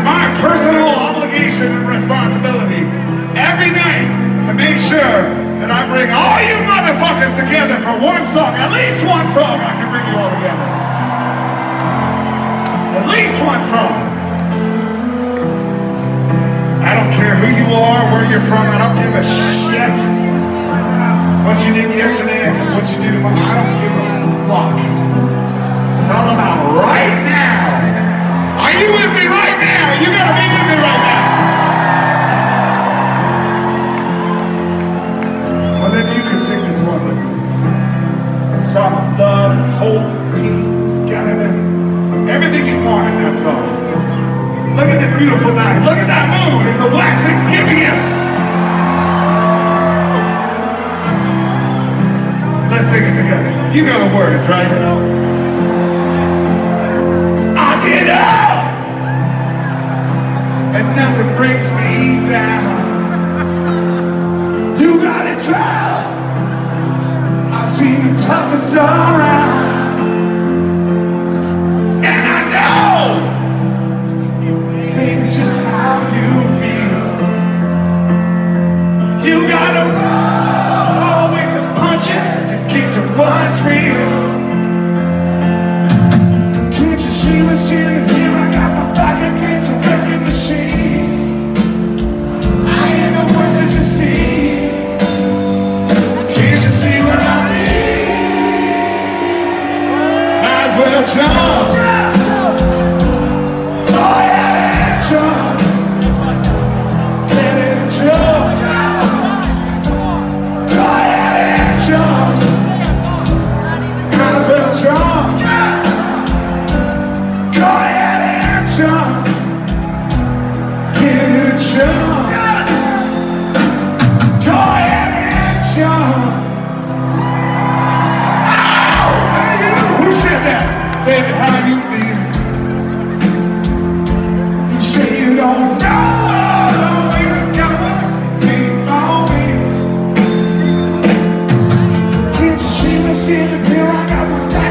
my personal obligation and responsibility every night to make sure that I bring all you motherfuckers together for one song. At least one song I can bring you all together. At least one song. I don't care who you are, where you're from, I don't give a shit what you did yesterday and what you do tomorrow. I don't give a fuck. It's all about right now. Are you with me right now? You gotta be with me right now. Well, then you can sing this one with me. A song of love, hope, peace, togetherness. Everything you want in that song. Look at this beautiful night. Look at that moon. It's a waxing hideous. Let's sing it together. You know the words, right? I get up and nothing brings me down. You got it tough. I've seen the toughest around. And I know, baby, just how you feel. You gotta roll with the punches to get to what's real. Can't you see what's standing here? I got my back against a wrecking machine. I hear the words that you see. Can't you see what I mean? Might as well jump. Baby, how you feel? You say you don't know, you gotta keep on me. Can't you see me standing here? I got my back